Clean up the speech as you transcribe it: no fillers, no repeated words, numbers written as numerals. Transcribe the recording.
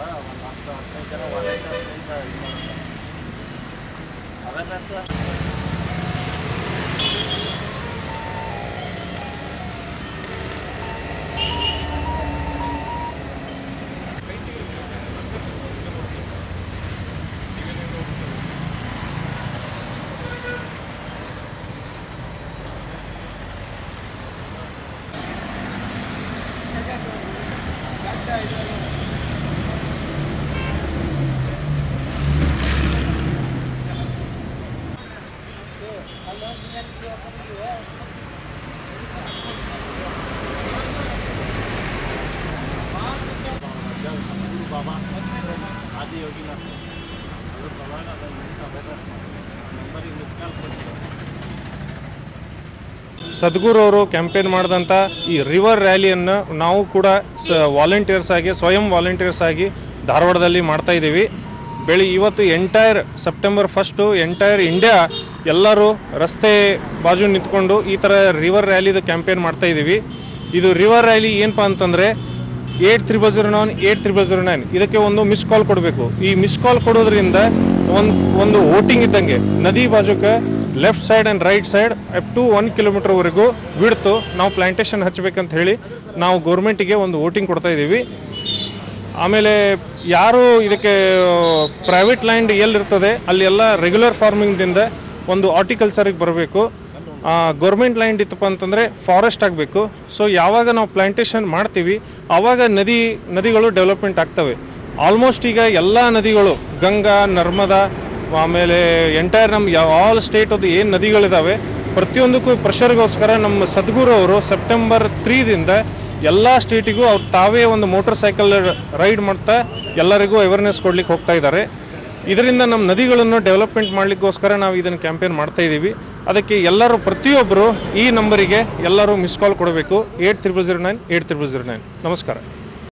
ಸದ್ಗುರು ಅವರು ಕ್ಯಾಂಪೇನ್ ಮಾಡಿದಂಥ ಈ ರಿವರ್ ರ್ಯಾಲಿಯನ್ನು ನಾವು ಕೂಡ ವಾಲಂಟಿಯರ್ಸ್ ಆಗಿ ಸ್ವಯಂ ವಾಲಂಟಿಯರ್ಸ್ ಆಗಿ ಧಾರವಾಡದಲ್ಲಿ ಮಾಡ್ತಾ ಇದ್ದೀವಿ. ಇವತ್ತು ಎಂಟೈರ್ ಸೆಪ್ಟೆಂಬರ್ 1 ಎಂಟೈರ್ ಇಂಡಿಯಾ ಎಲ್ಲರೂ ರಸ್ತೆ ಬಾಜು ನಿಂತ್ಕೊಂಡು ಈ ಥರ ರಿವರ್ ರ್ಯಾಲಿದು ಕ್ಯಾಂಪೇನ್ ಮಾಡ್ತಾ ಇದ್ದೀವಿ. ಇದು ರಿವರ್ ರ್ಯಾಲಿ ಏನಪ್ಪ ಅಂತಂದರೆ 8309 8309 ಇದಕ್ಕೆ ಒಂದು ಮಿಸ್ ಕಾಲ್ ಕೊಡಬೇಕು. ಈ ಮಿಸ್ ಕಾಲ್ ಕೊಡೋದ್ರಿಂದ ಒಂದು ವೋಟಿಂಗ್ ಇದ್ದಂಗೆ ನದಿ ಬಾಜುಕ್ಕೆ left side and right side up to 1 ಕಿಲೋಮೀಟರ್ವರೆಗೂ ಬಿಡ್ತು ನಾವು ಪ್ಲಾಂಟೇಶನ್ ಹಚ್ಚಬೇಕಂತ ಹೇಳಿ ನಾವು ಗೌರ್ಮೆಂಟಿಗೆ ಒಂದು ವೋಟಿಂಗ್ ಕೊಡ್ತಾ ಇದ್ದೀವಿ. ಆಮೇಲೆ ಯಾರು ಇದಕ್ಕೆ ಪ್ರೈವೇಟ್ ಲ್ಯಾಂಡ್ ಎಲ್ಲಿರ್ತದೆ ಅಲ್ಲಿ ಎಲ್ಲ ರೆಗ್ಯುಲರ್ ಫಾರ್ಮಿಂಗ್ದಿಂದ ಒಂದು ಹಾರ್ಟಿಕಲ್ಚರಿಗೆ ಬರಬೇಕು. ಗೌರ್ಮೆಂಟ್ ಲ್ಯಾಂಡ್ ಇತ್ತಪ್ಪ ಅಂತಂದರೆ ಫಾರೆಸ್ಟ್ ಆಗಬೇಕು. ಸೊ ಯಾವಾಗ ನಾವು ಪ್ಲಾಂಟೇಶನ್ ಮಾಡ್ತೀವಿ ಆವಾಗ ನದಿಗಳು ಡೆವಲಪ್ಮೆಂಟ್ ಆಗ್ತವೆ. ಆಲ್ಮೋಸ್ಟ್ ಈಗ ಎಲ್ಲ ನದಿಗಳು ಗಂಗಾ, ನರ್ಮದಾ, ಆಮೇಲೆ ಎಂಟೈರ್ ನಮ್ಮ ಆಲ್ ಸ್ಟೇಟದು ಏನು ನದಿಗಳಿದ್ದಾವೆ ಪ್ರತಿಯೊಂದಕ್ಕೂ ಪ್ರೆಷರ್ಗೋಸ್ಕರ ನಮ್ಮ ಸದ್ಗುರು ಅವರು ಸೆಪ್ಟೆಂಬರ್ 3ದಿಂದ ಎಲ್ಲ ಸ್ಟೇಟಿಗೂ ಅವ್ರು ತಾವೇ ಒಂದು ಮೋಟರ್ ಸೈಕಲ್ ರೈಡ್ ಮಾಡ್ತಾ ಎಲ್ಲರಿಗೂ ಅವೇರ್ನೆಸ್ ಕೊಡ್ಲಿಕ್ಕೆ ಹೋಗ್ತಾ ಇದ್ದಾರೆ. ಇದರಿಂದ ನಮ್ಮ ನದಿಗಳನ್ನು ಡೆವಲಪ್ಮೆಂಟ್ ಮಾಡಲಿಕ್ಕೋಸ್ಕರ ನಾವು ಇದನ್ನು ಕ್ಯಾಂಪೇನ್ ಮಾಡ್ತಾ ಇದ್ದೀವಿ. ಅದಕ್ಕೆ ಎಲ್ಲರೂ ಪ್ರತಿಯೊಬ್ಬರು ಈ ನಂಬರಿಗೆ ಎಲ್ಲರೂ ಮಿಸ್ ಕಾಲ್ ಕೊಡಬೇಕು 8309 8309. ನಮಸ್ಕಾರ.